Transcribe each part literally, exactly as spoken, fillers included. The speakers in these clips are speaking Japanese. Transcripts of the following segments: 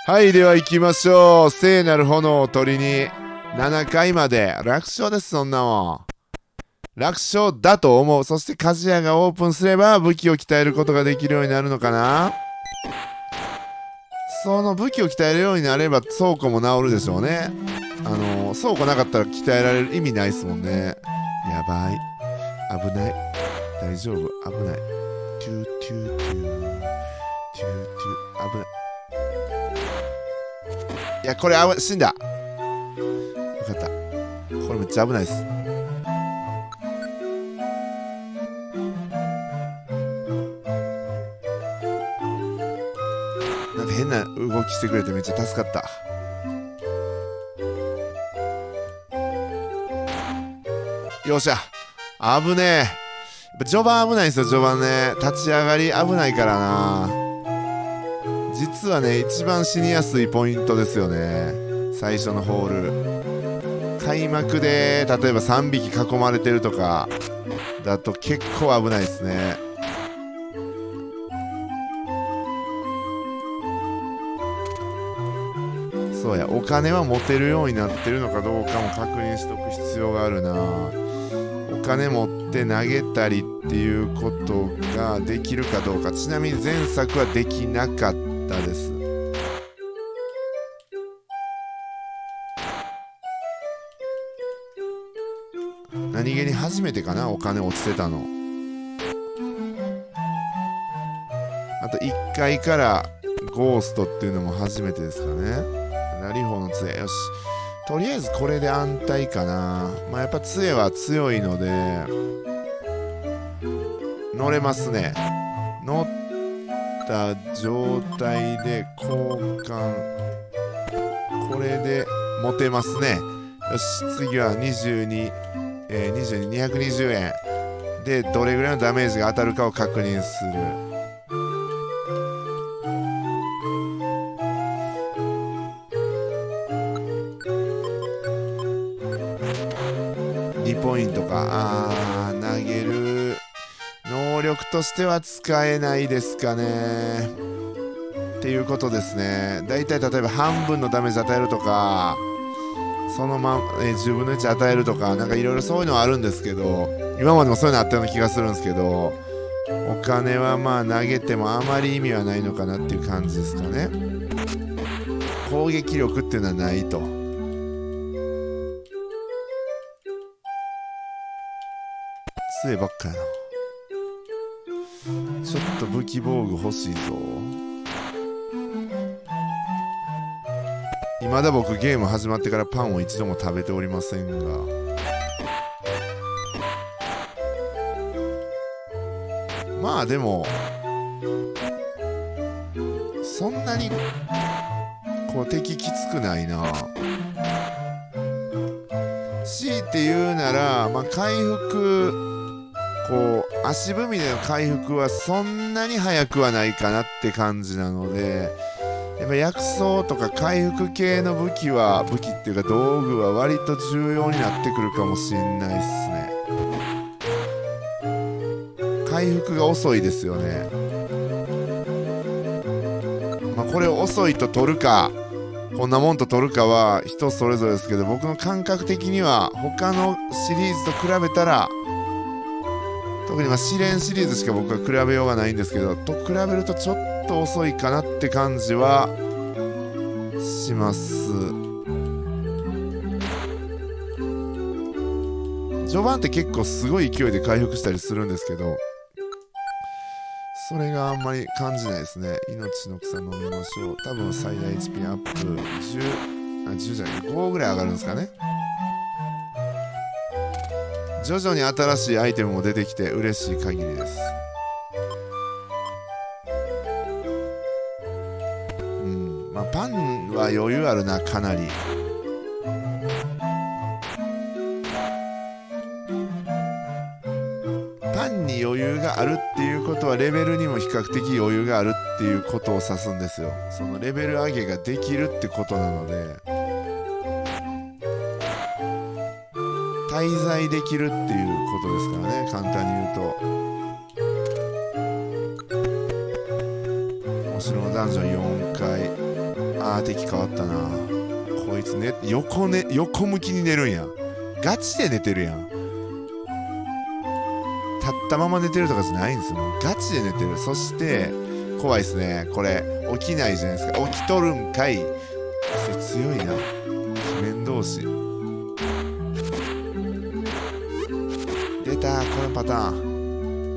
はい、では行きましょう。聖なる炎を取りにななかいまで。楽勝です、そんなもん。楽勝だと思う。そして鍛冶屋がオープンすれば武器を鍛えることができるようになるのかな。その武器を鍛えるようになれば倉庫も治るでしょうね。あのー、倉庫なかったら鍛えられる意味ないっすもんね。やばい。危ない。大丈夫。危ない。トゥートゥートゥー。トゥートゥー。危ない。いや、これあ死んだ。よかった。これめっちゃ危ないです。なんか変な動きしてくれてめっちゃ助かった。よっしゃ。危ねえ。やっぱ序盤危ないんですよ、序盤ね。立ち上がり危ないからな。実はね、一番死にやすいポイントですよね。最初のホール。開幕で、例えばさんびき囲まれてるとか、だと結構危ないですね。そうや、お金は持てるようになってるのかどうかも確認しとく必要があるな。お金持って投げたりっていうことができるかどうか。ちなみに前作はできなかったです。何気に初めてかな、お金落ちてたの。あといっかいからゴーストっていうのも初めてですかね。ラリホーの杖、よし。とりあえずこれで安泰かな。まあやっぱ杖は強いので乗れますね。乗った状態で交換、これで持てますね。よし、次はにじゅうに、えー、にじゅうに、にひゃくにじゅうえんでどれぐらいのダメージが当たるかを確認する。にポイントか。あー、投げる能力としては使えないですかね。っていうことですね。だいたい例えば半分のダメージ与えるとか、そのまま、えー、じゅうぶんのいち与えるとか、なんかいろいろそういうのはあるんですけど、今までもそういうのあったような気がするんですけど、お金はまあ投げてもあまり意味はないのかなっていう感じですかね。攻撃力っていうのはないと。杖ばっかやな。ちょっと武器防具欲しいぞ。未だ僕ゲーム始まってからパンを一度も食べておりませんが、まあでもそんなにこう敵きつくないな。強いて言うなら、まあ、回復、こう足踏みでの回復はそんなに早くはないかなって感じなので、やっぱ薬草とか回復系の武器は、武器っていうか道具は割と重要になってくるかもしんないっすね。回復が遅いですよね。まあこれを遅いと取るかこんなもんと取るかは人それぞれですけど、僕の感覚的には他のシリーズと比べたら、特にまあ試練シリーズしか僕は比べようがないんですけど、と比べるとちょっと遅いかなって感じはします。序盤って結構すごい勢いで回復したりするんですけど、それがあんまり感じないですね。命の草飲みましょう。多分最大 エイチピー アップじゅう、あ、じゅうじゃない、ごぐらい上がるんですかね。徐々に新しいアイテムも出てきて嬉しい限りです。うん、まあパンは余裕あるな、かなり。パンに余裕があるっていうことはレベルにも比較的余裕があるっていうことを指すんですよ。そのレベル上げができるってことなので、滞在できるっていうことですからね、簡単に言うと。お城のダンジョンよんかい、 あー敵変わったな。こいつね横ね横向きに寝るんや。ガチで寝てるやん。立ったまま寝てるとかじゃないんですよ。ガチで寝てる。そして怖いですねこれ。起きないじゃないですか。起きとるんかい。強いな鬼面同士。出たこのパターン。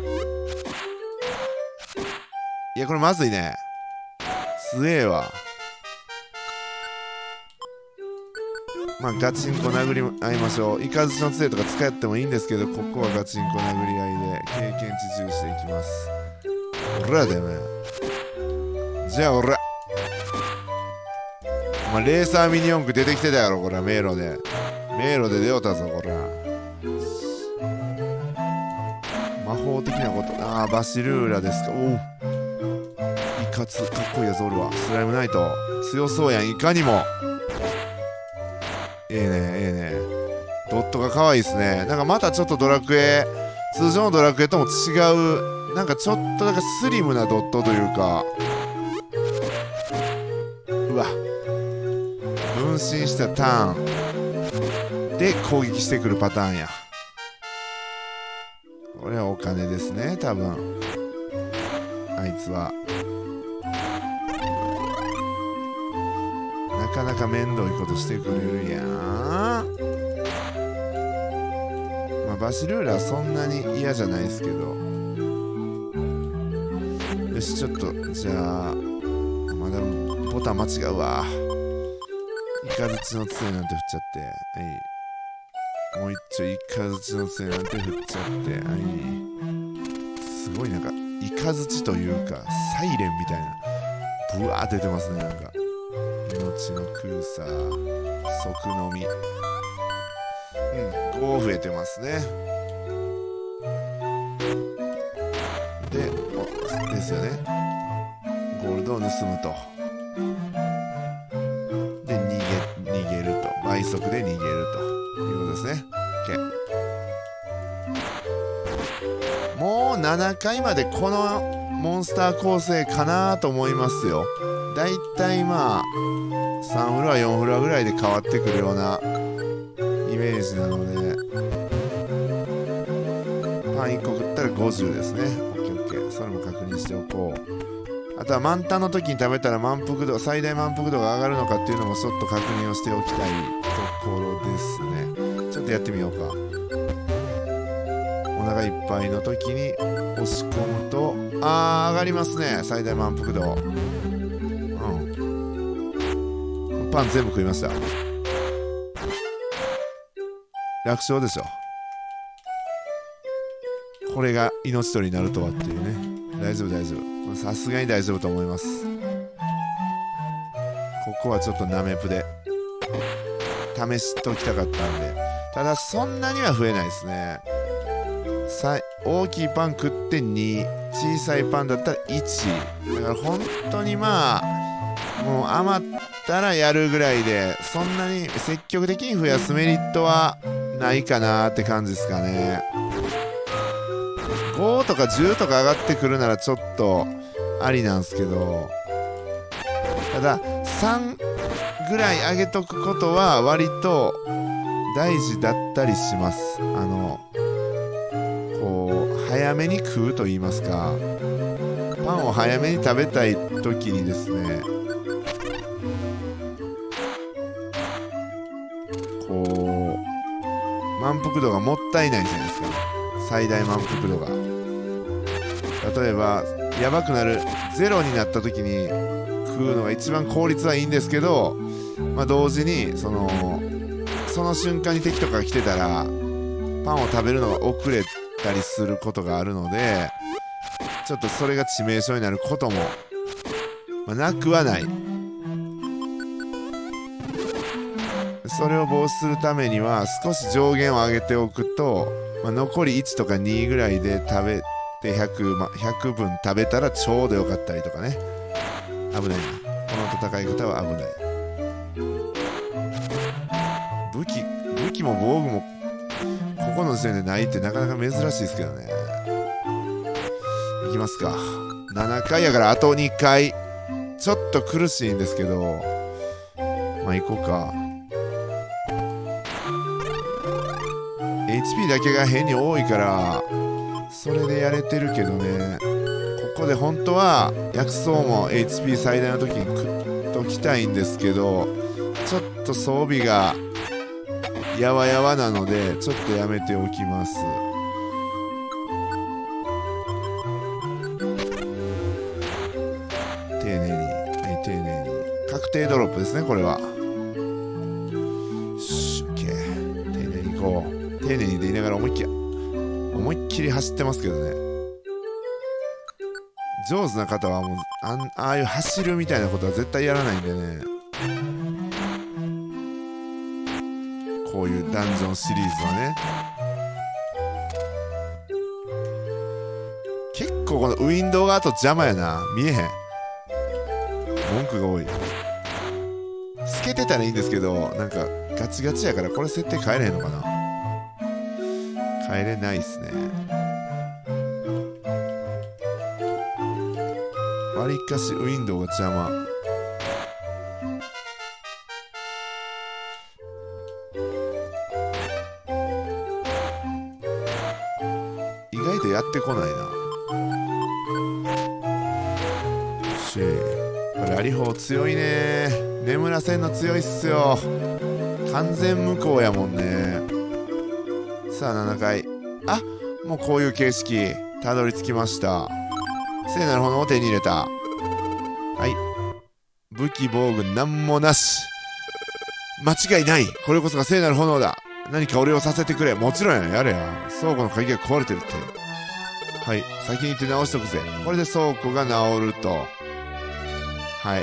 いやこれまずいね。強えわ。まあガチンコ殴り合いましょう。イカズチの杖とか使ってもいいんですけど、ここはガチンコ殴り合いで経験値重視でいきます。おらだよね。じゃあおらお前レーサーミニ四駆出てきてたやろこれ。迷路で迷路で出ようたぞこれ。魔法的なこと。ああバシルーラですか。おおいかつかっこいいやつおるわ。スライムナイト強そうやん。いかにもええねええね。ドットが可愛いですね。なんかまたちょっとドラクエ通常のドラクエとも違う、なんかちょっとなんかスリムなドットというか。うわ分身したターンで攻撃してくるパターンや。これはお金ですね多分。あいつはなかなか面倒いことしてくれるやん。まあバシルーラはそんなに嫌じゃないですけど。よしちょっとじゃあまだボタン間違うわ。イカズチの杖なんて振っちゃって、はい、もう一丁イカズチの杖なんて振っちゃって、はい、すごいなんかイカズチというかサイレンみたいなブワー出てますね。なんか命の空さ即のみ。うんご増えてますね。でおですよね。ゴールドを盗むと。で逃げ逃げると。倍速で逃げるということですね。OK。もうななかいまでこのモンスター構成かなと思いますよ。だいたいまあさんフロアよんフロアぐらいで変わってくるようなイメージなので、パンいっこ食ったらごじゅうですね。 オーケーオーケー。 それも確認しておこう。あとは満タンの時に食べたら満腹度最大満腹度が上がるのかっていうのもちょっと確認をしておきたいところですね。ちょっとやってみようか。お腹いっぱいの時に押し込むとあー上がりますね。最大満腹度。うんパン全部食いました。楽勝でしょ。これが命取りになるとはっていうね。大丈夫大丈夫。さすがに大丈夫と思います。ここはちょっとナメプで試しときたかったんで。ただそんなには増えないですね。さ大きいパン食ってに、小さいパンだったらいち。だから本当にまあもう余ったらやるぐらいで、そんなに積極的に増やすメリットはないかなって感じですかね。ごとかじゅうとか上がってくるならちょっとありなんですけど、たださんぐらい上げとくことは割と大事だったりします。あのこう早めに食うと言いますか、パンを早めに食べたい時にですね、こう満腹度がもったいないじゃないですか。最大満腹度が例えばやばくなるゼロになった時に食うのが一番効率はいいんですけど、まあ、同時にそのその瞬間に敵とかが来てたらパンを食べるのが遅れたりすることがあるので、ちょっとそれが致命傷になることも、まあ、なくはない。それを防止するためには少し上限を上げておくと、まあ、残りいちとかにぐらいで食べてひゃく、ま、ひゃくぶん食べたらちょうどよかったりとかね。危ないな、この戦い方は危ない。武器武器も防具もここの時点でないってなかなか珍しいですけどね。いきますか。ななかいやからあとにかいちょっと苦しいんですけど、まあ行こうか。 エイチピー だけが変に多いからそれでやれてるけどね。ここで本当は薬草も エイチピー 最大の時に食っときたいんですけど、ちょっと装備がやわやわなのでちょっとやめておきます。丁寧に、はい、丁寧に確定ドロップですね、これは。しっけー、丁寧にいこう。丁寧にで言いながら思いっきり思いっきり走ってますけどね。上手な方はもう あ, んああいう走るみたいなことは絶対やらないんでね。こういうダンジョンシリーズはね。結構このウィンドウがあと邪魔やな。見えへん。文句が多い。透けてたらいいんですけど、なんかガチガチやからこれ設定変えれへんのかな。変えれないっすね。わりかしウィンドウが邪魔。意外とやってこないな。よし、これラリホー強いね。眠らせんの強いっすよ。完全無効やもんね。さあななかい。あ、もうこういう形式たどり着きました。聖なる炎を手に入れた。はい、武器防具なんもなし。間違いない。これこそが聖なる炎だ。何か俺をさせてくれ。もちろんや、やれや。倉庫の鍵が壊れてるって。はい、先に行って直しとくぜ。これで倉庫が直ると。はい、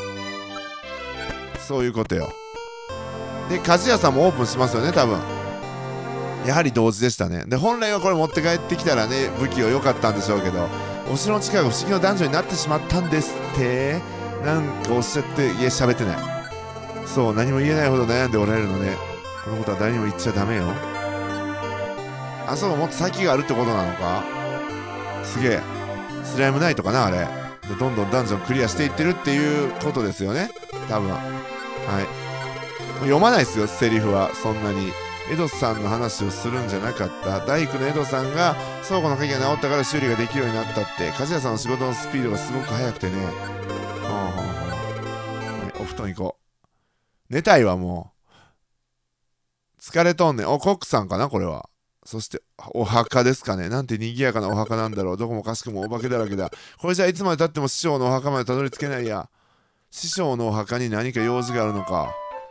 そういうことよ。で、鍛冶屋さんもオープンしますよね、多分。やはり同時でしたね。で、本来はこれ持って帰ってきたらね、武器は良かったんでしょうけど、お城の近くが不思議なダンジョンになってしまったんですって。なんかおっしゃって、いや、喋ってない。そう、何も言えないほど悩んでおられるので、このことは誰にも言っちゃダメよ。あ、そう、もっと先があるってことなのか。すげえ。スライムナイトかな、あれ。で、どんどんダンジョンクリアしていってるっていうことですよね、多分。はい。読まないですよ、セリフは。そんなにエドさんの話をするんじゃなかった。大工のエドさんが倉庫の鍵が直ったから修理ができるようになったって。鍛冶屋さんの仕事のスピードがすごく速くてね。はあはあはあ、はい、お布団行こう。寝たいわ、もう疲れとんねん。お、コックさんかな、これは。そしてお墓ですかね。なんて賑やかなお墓なんだろう。どこもかしくもお化けだらけだ。これじゃいつまでたっても師匠のお墓までたどり着けないや。師匠のお墓に何か用事があるのか。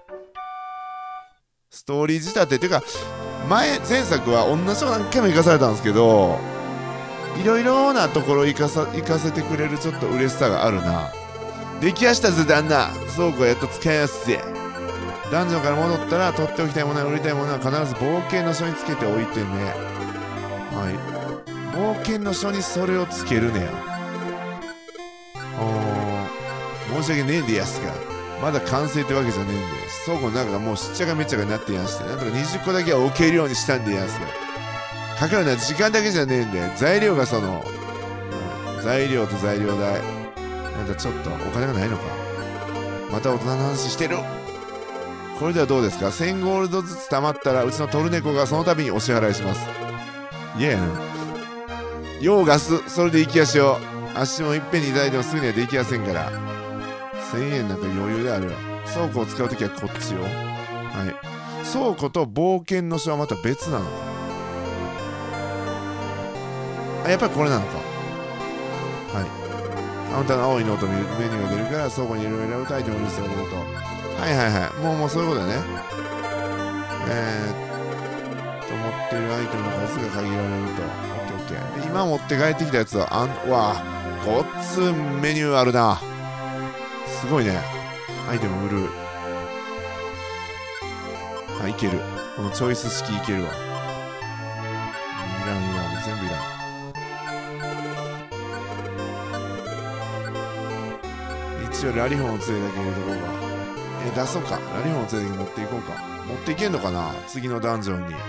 ストーリー仕立てっていうか、前前作は同じの何回も生かされたんですけど、いろいろなところ生かさ生かせてくれるちょっと嬉しさがあるな。できやしたぜ旦那。倉庫やっと使いやすぜ。ダンジョンから戻ったら取っておきたいものや売りたいものは必ず冒険の書につけておいてね。はい、冒険の書にそれをつけるねや。申し訳ねえんでやすか。まだ完成ってわけじゃねえんで、倉庫の中がもうしっちゃかめっちゃかになってやんして、なんとかにじゅっこだけは置けるようにしたんでやんすが。かかるのは時間だけじゃねえんで、材料がその、うん、材料と材料代、なんかちょっとお金がないのか。また大人の話してる。これではどうですか。せんゴールドずつ貯まったらうちのトルネコがその度にお支払いします。いややな。用ガス、それで行きやしよう。足もいっぺんにいただいてもすぐにはできやせんから。せんえんなんか余裕であるよ。倉庫を使うときはこっちよ。はい。倉庫と冒険の書はまた別なのか。あ、やっぱりこれなのか。はい。カウンターの青いノートを見るとメニューが出るから倉庫にいろいろ選ぶとアイテムをリストが出ると。はいはいはい。もうもうそういうことだね。えーっと、持ってるアイテムの数が限られると。オッケーオッケー。で、今持って帰ってきたやつは、あん、わあ、ごっつメニューあるな。すごいね。アイテム売る。あ、いける。このチョイス式いけるわ。いらんいらん。全部いらん。一応ラリホンの杖だけ入れとこうか。え、出そうか。ラリホンの杖だけ持っていこうか。持っていけんのかな、次のダンジョンに。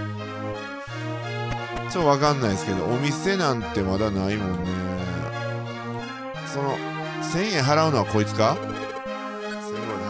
ちょっとわかんないですけど、お店なんてまだないもんね。そのせんえん払うのはこいつか。せんごで、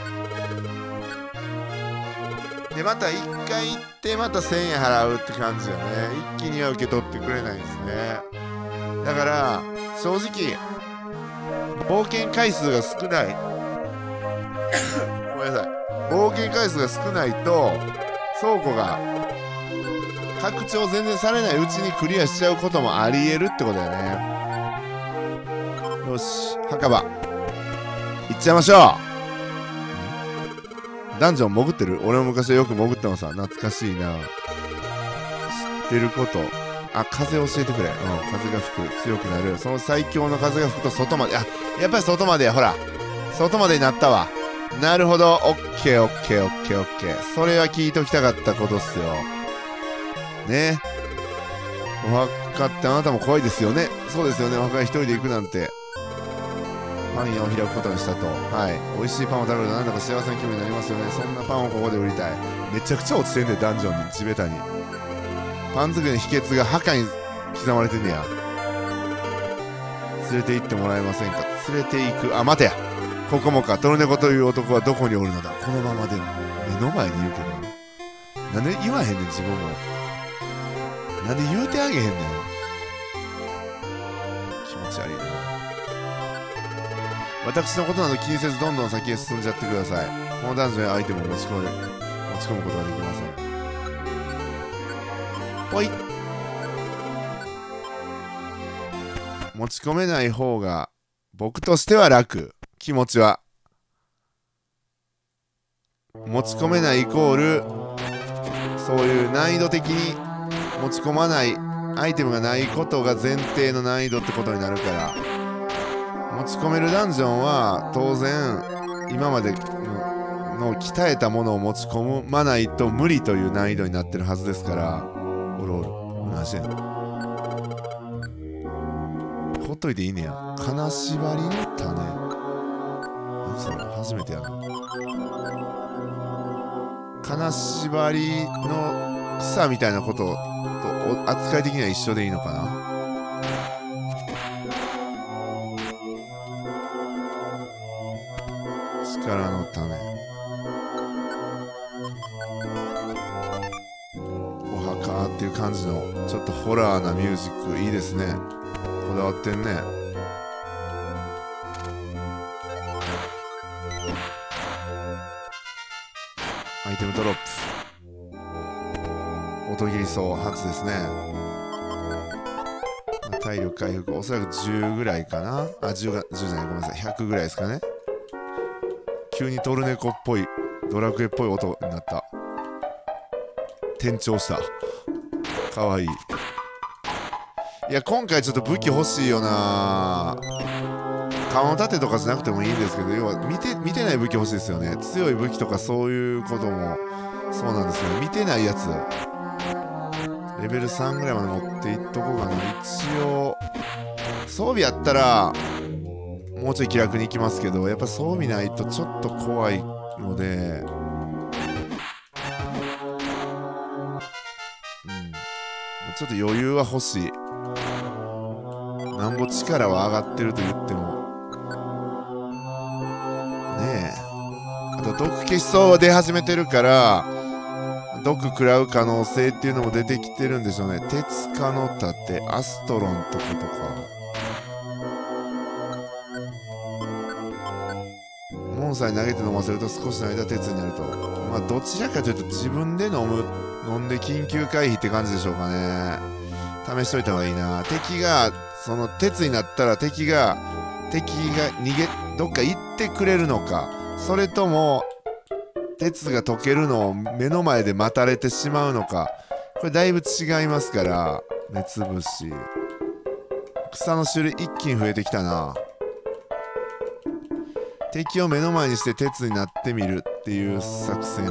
はい。でまたいっかい行ってまたせんえん払うって感じやね。一気には受け取ってくれないんですね。だから正直冒険回数が少ないごめんなさい、冒険回数が少ないと倉庫が拡張全然されないうちにクリアしちゃうこともありえるってことだよね。よし、墓場行っちゃいましょう。ダンジョン潜ってる？俺も昔はよく潜ってもさ、懐かしいな。知ってること。あ、風教えてくれ。うん、風が吹く、強くなる。その最強の風が吹くと外まで、あ、やっぱり外までや、ほら外までになったわ。なるほど、オッケーオッケーオッケーオッケー。それは聞いときたかったことっすよね。お墓ってあなたも怖いですよね。そうですよね。お墓に一人で行くなんて。パン屋を開くことにしたと。はい。美味しいパンを食べるとなんだか幸せな気分になりますよね。そんなパンをここで売りたい。めちゃくちゃ落ちてんねん、ダンジョンに、地べたに。パン作りの秘訣が墓に刻まれてんねや。連れて行ってもらえませんか。連れて行く。あ、待てや。ここもか。トルネコという男はどこにおるのだ。このままでも目の前にいるけど。なんで言わへんねん、自分も。なんで言うてあげへんねん。気持ち悪いな。私のことなど気にせずどんどん先へ進んじゃってください。このダンジョンやアイテムを持ち込む、持ち込むことができません。ほい。持ち込めない方が僕としては楽。気持ちは。持ち込めないイコールそういう難易度的に持ち込まないアイテムがないことが前提の難易度ってことになるから、持ち込めるダンジョンは当然今までの鍛えたものを持ち込まないと無理という難易度になってるはずですから。おるおる、何してんの。ほっといていいねや。金縛りの種。何それ、初めてやる。金縛りの草みたいなことと扱い的には一緒でいいのかな。力の種。お墓っていう感じのちょっとホラーなミュージックいいですね。こだわってんね。アイテムドロップ。音切りそう初ですね。体力回復おそらくじゅうぐらいかな。あ、じゅうがじゅうじゃない、ごめんなさい、ひゃくぐらいですかね。急にトルネコっぽいドラクエっぽい音になった。転調した。かわいい。いや今回ちょっと武器欲しいよな。顔の盾とかじゃなくてもいいんですけど、要は見て見てない武器欲しいですよね。強い武器とかそういうこともそうなんですけど、見てないやつレベルさんぐらいまで持っていっとこうかな。一応装備やったらもうちょい気楽に行きますけど、やっぱ装備ないとちょっと怖いので、うん、ちょっと余裕は欲しい。なんぼ力は上がってると言ってもねえ。あと毒消しそうは出始めてるから毒食らう可能性っていうのも出てきてるんでしょうね。鉄火の盾、アストロンとかとか。モンスターに投げて飲ませると少しの間鉄になると。まあどちらかというと自分で飲む飲んで緊急回避って感じでしょうかね。試しといた方がいいな。敵がその鉄になったら敵が敵が逃げどっか行ってくれるのか、それとも鉄が溶けるのを目の前で待たれてしまうのか、これだいぶ違いますから。目つぶし、草の種類一気に増えてきたな。敵を目の前にして鉄になってみるっていう作戦。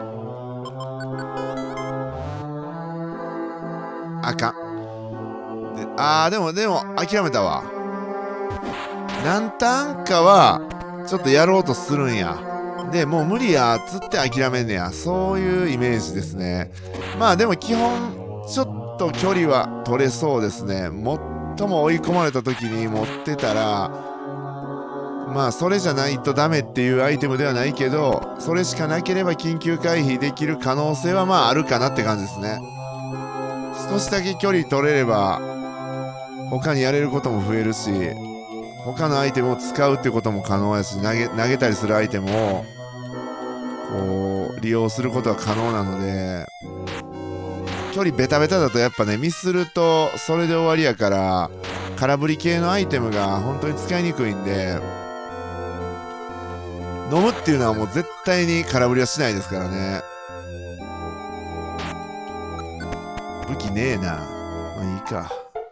あかん。であーでもでも諦めたわ。何ターンかはちょっとやろうとするんや。でもう無理やっつって諦めんねや。そういうイメージですね。まあでも基本ちょっと距離は取れそうですね。最も追い込まれた時に持ってたらまあそれじゃないとダメっていうアイテムではないけど、それしかなければ緊急回避できる可能性はまああるかなって感じですね。少しだけ距離取れれば他にやれることも増えるし、他のアイテムを使うってことも可能やし、投げ、投げたりするアイテムをこう利用することは可能なので、距離ベタベタだとやっぱね、ミスるとそれで終わりやから、空振り系のアイテムが本当に使いにくいんで、飲むっていうのはもう絶対に空振りはしないですからね。武器ねえな。まあいいか。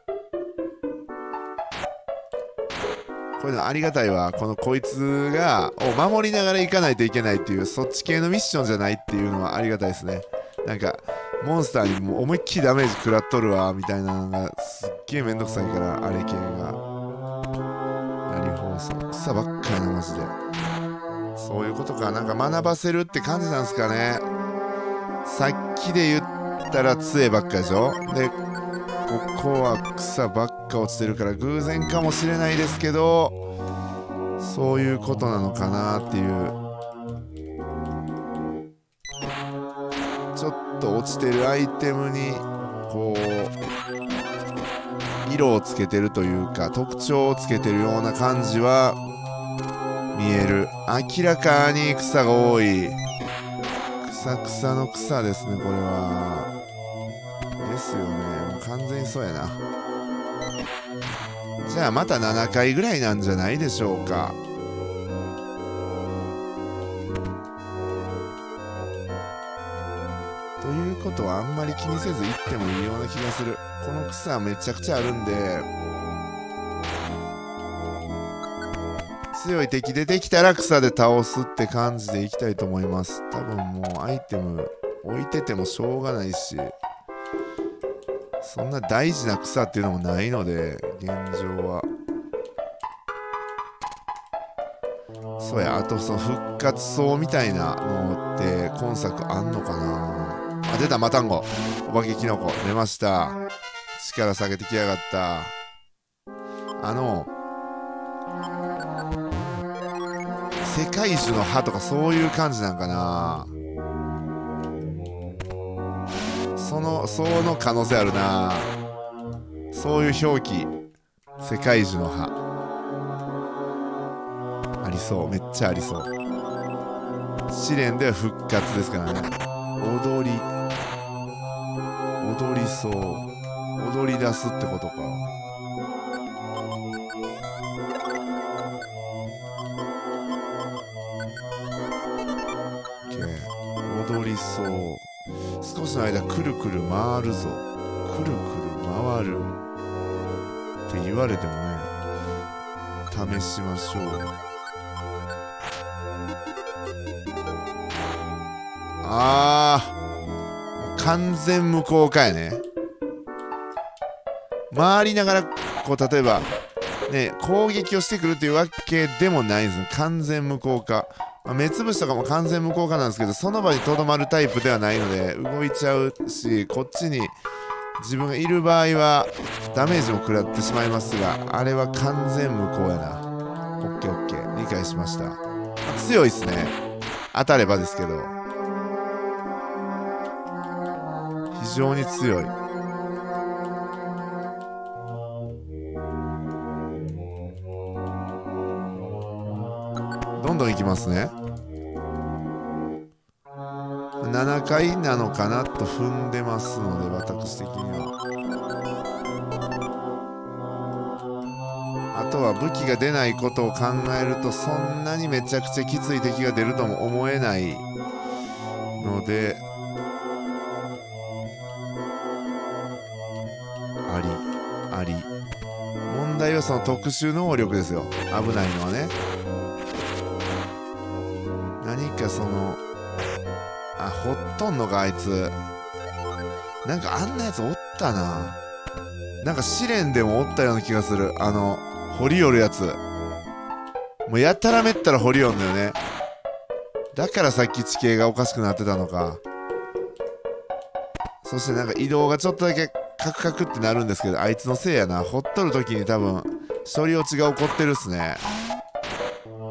こういうのありがたいわ。このこいつがを守りながら行かないといけないっていう、そっち系のミッションじゃないっていうのはありがたいですね。なんかモンスターにもう思いっきりダメージ食らっとるわみたいなのがすっげえめんどくさいから、あれ系が。何放送草ばっかりなマジで。そういうことか。なんか学ばせるって感じなんすかね。さっきで言ったら杖ばっかでしょ。でここは草ばっか落ちてるから偶然かもしれないですけど、そういうことなのかなっていう。ちょっと落ちてるアイテムにこう色をつけてるというか特徴をつけてるような感じは見える。明らかに草が多い。草草の草ですね、これは。ですよね。もう完全にそうやな。じゃあまたななかいぐらいなんじゃないでしょうか。ということはあんまり気にせず行ってもいいような気がする。この草めちゃくちゃあるんで、強い敵出てきたら草で倒すって感じでいきたいと思います。多分もうアイテム置いててもしょうがないし、そんな大事な草っていうのもないので、現状は。そうや、あとその復活草みたいなのって今作あんのかな。あ、出た、マタンゴ。お化けキノコ出ました。力下げてきやがった。あの世界樹の葉とかそういう感じなんかな。そのその可能性あるな。そういう表記、世界樹の葉ありそう。めっちゃありそう。試練では復活ですからね。踊り踊りそう。踊り出すってことか。踊りそう。少しの間くるくる回るぞ。くるくる回るって言われてもね、試しましょう。あー、完全無効化やね。回りながらこう例えばね攻撃をしてくるっていうわけでもないんです。完全無効化。まあ、目つぶしとかも完全無効化なんですけど、その場にとどまるタイプではないので動いちゃうし、こっちに自分がいる場合はダメージも食らってしまいますが、あれは完全無効やな。オッケーオッケー、理解しました。強いっすね、当たればですけど。非常に強い。どんどんいきますね。ななかいなのかなと踏んでますので、私的には。あとは武器が出ないことを考えると、そんなにめちゃくちゃきつい敵が出るとも思えないので、ありあり。問題はその特殊能力ですよ。危ないのはね。何かそのあ、ほっとんのかあいつ。なんかあんなやつおったな。なんか試練でもおったような気がする。あの掘り寄るやつ。もうやたらめったら掘り寄んだよね。だからさっき地形がおかしくなってたのか。そしてなんか移動がちょっとだけカクカクってなるんですけど、あいつのせいやな。掘っとる時に多分処理落ちが起こってるっすね。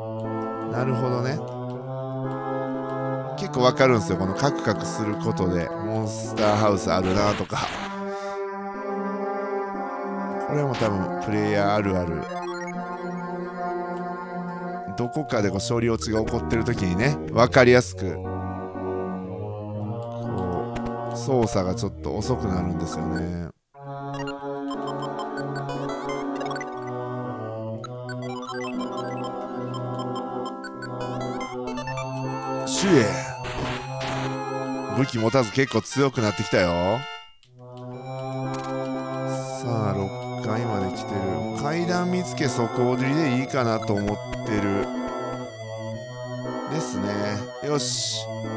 なるほどね。結構わかるんですよ、このカクカクすることで。モンスターハウスあるなとか。これも多分プレイヤーあるある。どこかでこう勝利落ちが起こってる時にね、分かりやすくこう操作がちょっと遅くなるんですよね。シュエ武器持たず結構強くなってきたよ。さあろっかいまで来てる。階段見つけ底踊りでいいかなと思ってるですね。よし、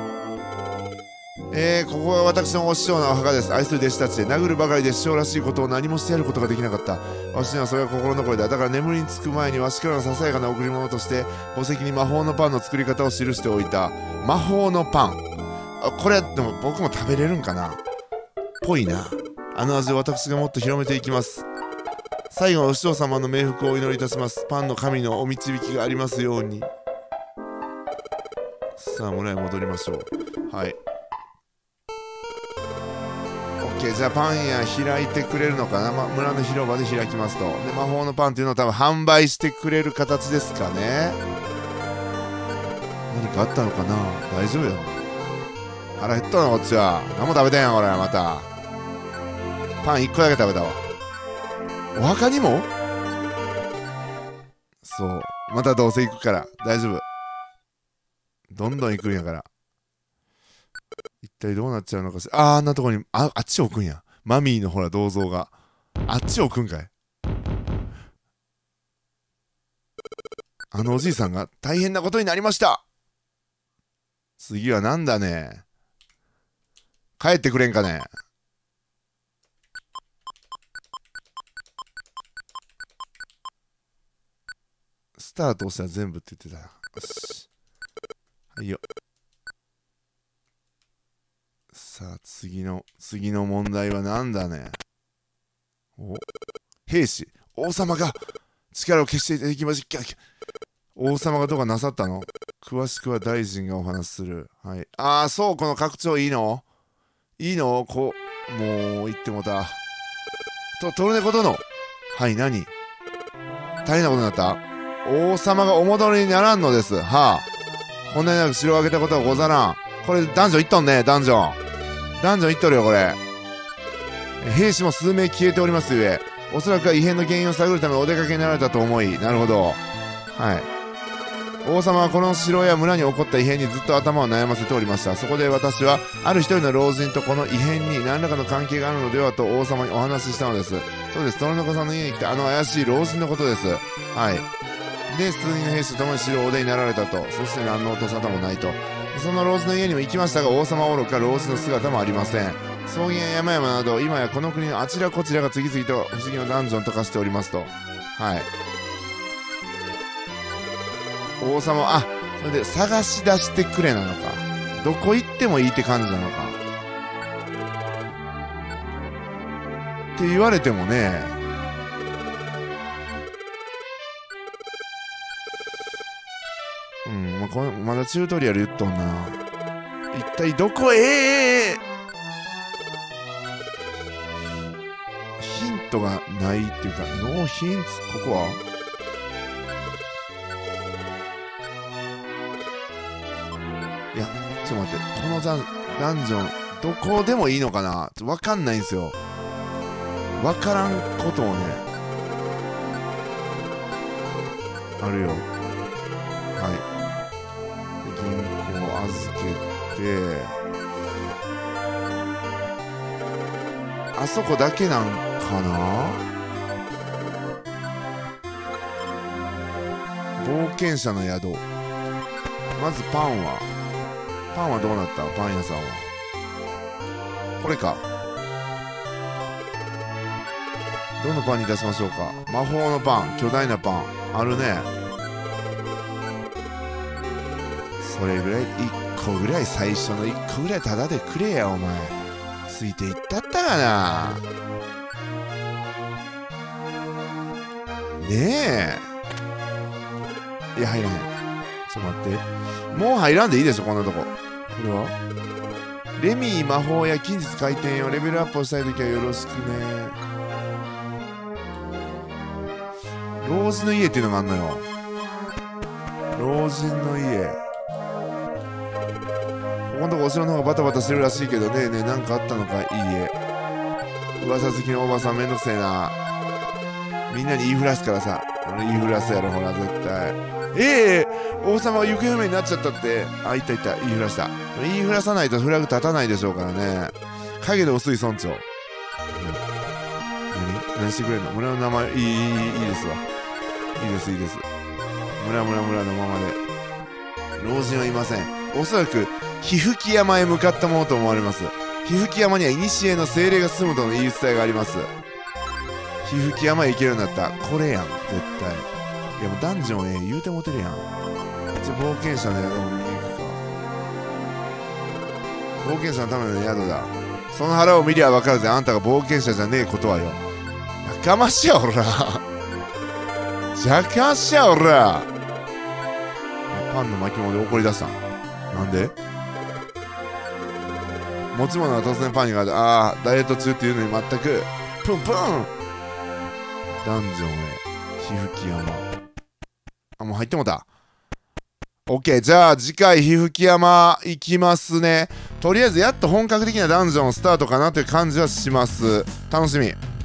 えー、ここは私のお師匠のお墓です。愛する弟子たちで殴るばかりで師匠らしいことを何もしてやることができなかった。わしにはそれが心残りだ。だから眠りにつく前にわしからのささやかな贈り物として墓石に魔法のパンの作り方を記しておいた。魔法のパン、あ、これでも僕も食べれるんかな。ぽいな。あの味を私がもっと広めていきます。最後はお師匠様の冥福をお祈りいたします。パンの神のお導きがありますように。さあ村へ戻りましょう。はい、 OK。 じゃあパン屋開いてくれるのかな、ま、村の広場で開きますと。で魔法のパンっていうのを多分販売してくれる形ですかね。何かあったのかな。大丈夫よ。腹減ったなこっちは。何も食べてんやん俺。またパンいっこだけ食べたわ。お墓にもそう、またどうせ行くから大丈夫。どんどん行くんやから。一体どうなっちゃうのかしら。あー、あんなとこに あ, あっち置くんや。マミーのほら銅像があっち置くんかい。あのおじいさんが大変なことになりました。次はなんだね。帰ってくれんかね。スタート押したら全部って言ってた。よし、はいよ。さあ次の次の問題はなんだね。お、兵士、王様が力を消していただきましょう。王様がどうかなさったの？詳しくは大臣がお話しする。はい。ああ、そう、この拡張いいのいいのこう、もう言ってもた。と、トルネコ殿。はい、何大変なことになった？王様がお戻りにならんのです。はあ。こんなになく城を挙げたことはござらん。これ、ダンジョン行っとんね、ダンジョン。ダンジョン行っとるよ、これ。兵士も数名消えておりますゆえ、おそらくは異変の原因を探るためお出かけになられたと思い。なるほど。はい。王様はこの城や村に起こった異変にずっと頭を悩ませておりました。そこで私はある一人の老人とこの異変に何らかの関係があるのではと王様にお話ししたのです。そうです、トルネコさんの家に来たあの怪しい老人のことです。はい。で数人の兵士と共に城をお出になられたと。そして何の音沙汰もないと。その老人の家にも行きましたが、王様はおろか老人の姿もありません。草原や山々など今やこの国のあちらこちらが次々と不思議なダンジョンと化しておりますと。はい。王様、あ、それで探し出してくれなのか。どこ行ってもいいって感じなのかって言われてもね。うん、まあ、このまだチュートリアル言っとんな。一体どこへ、えー、ヒントがないっていうか、ノーヒンツ。ここはいや、ちょっと待って、このダン、ダンジョン、どこでもいいのかな？ちょっとわかんないんですよ。わからんことをね、あるよ。はい。で銀行預けて、あそこだけなんかな？冒険者の宿。まずパンはパンはどうなった？パン屋さんはこれか。どのパンにいたしましょうか。魔法のパン、巨大なパンあるね。それぐらいいっこぐらい、最初のいっこぐらいタダでくれや。お前ついていったったかな。ねえ、いや入らへん。 ちょっと待って。もう入らんでいいでしょ、こんなとこ。これはレミー魔法や近日回転よ。レベルアップをしたいときはよろしくね。老人の家っていうのがあんのよ。老人の家。ここのとこお城の方がバタバタしてるらしいけどねえねえ、なんかあったのか。いいえ。噂好きのおばさんめんどくせえな。みんなに言いふらすからさ。言いふらすやろ、ほら、絶対。ええー、王様が行方不明になっちゃったって。あ、いったいった。言いふらした。言いふらさないとフラグ立たないでしょうからね。影の薄い村長。うん、何何してくれんの？村の名前、いい、いい、いいですわ。いいです、いいです。村村村のままで。老人はいません。おそらく、火吹山へ向かったものと思われます。火吹山には古の精霊が住むとの言い伝えがあります。火吹山へ行けるようになった。これやん、絶対。いやもうダンジョンええ言うてもてるやん。一応冒険者の宿も見に行くか。冒険者のための宿だ。その腹を見りゃ分かるぜ。あんたが冒険者じゃねえことはよ。やかましやおら。やかましやおら。パンの巻物で怒り出した。なんで？持ち物が突然パンに変わって、ああ、ダイエット中っていうのに全く、プンプンダンジョンへ、火吹山。あ、もう入ってもた。オッケー、じゃあ次回、火吹山行きますね。とりあえず、やっと本格的なダンジョンスタートかなという感じはします。楽しみ。